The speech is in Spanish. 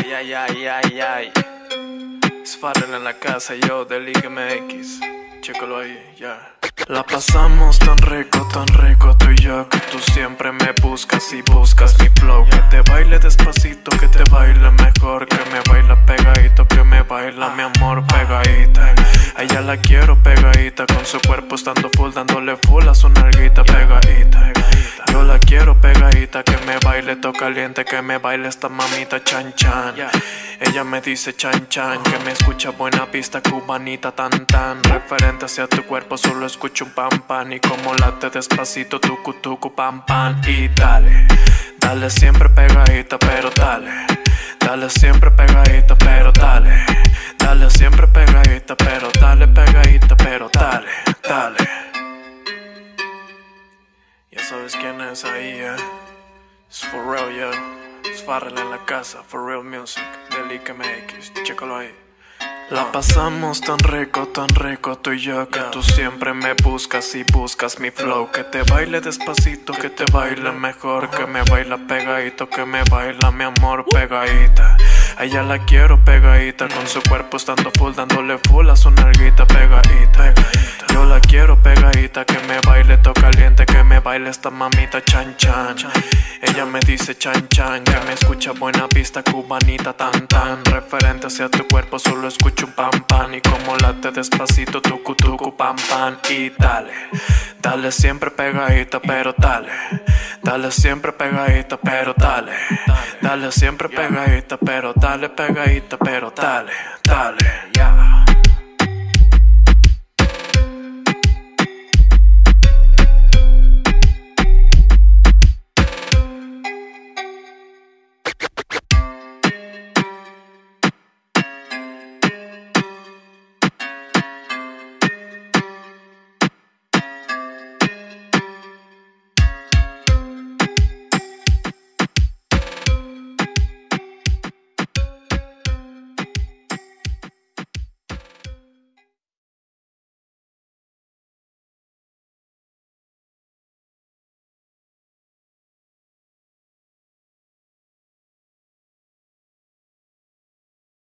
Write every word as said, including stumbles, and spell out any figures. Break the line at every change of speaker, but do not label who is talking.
Ay, ay, ay, ay, ay. Es Farrell en la casa, yo de Liga M X. Chécalo ahí, ya. La pasamos tan rico, tan rico tú y yo, que tú siempre me buscas y buscas mi flow. Que te baile despacito, que te baile mejor, que me baila pegadito, que me baila mi amor pegadita. A ella la quiero pegadita, con su cuerpo estando full, dándole full a su nalguita pegadita. Yo la quiero pegadita, que me baile todo caliente, que me baile esta mamita chan chan. Ella me dice chan chan, que me escucha buena pista cubanita tan tan. Referente hacia tu cuerpo solo escucho un pam pam, y como late despacito tucu tucu pam pam. Y dale, dale siempre pegadita, pero dale. Dale siempre pegadita, pero dale. Dale siempre pegadita, pero dale pegadita, pero dale, dale. Ya sabes quién es ahí, eh. Es For Real, yo. Es Farrell en la casa, For Real Music, de Liga M X, chécalo ahí. La pasamos tan rico, tan rico tú y yo, que tú siempre me buscas y buscas mi flow. Que te baile despacito, que te baile mejor, que me baila pegadito, que me baila mi amor pegadita. A ella la quiero pegadita, con su cuerpo estando full, dándole full a su nalguita pegadita. Yo la quiero pegadita, que me baile todo caliente, que me baile esta mamita chan chan. Ella me dice chan chan, que me escucha buena pista cubanita tan tan. Referente hacia tu cuerpo solo escucho un pam pam, y como late despacito tucu tucu pam pam. Y dale, dale siempre pegadita, pero dale. Dale siempre pegadita, pero dale. Dale siempre pegadita, pero dale pegadita, pero dale, dale, ya.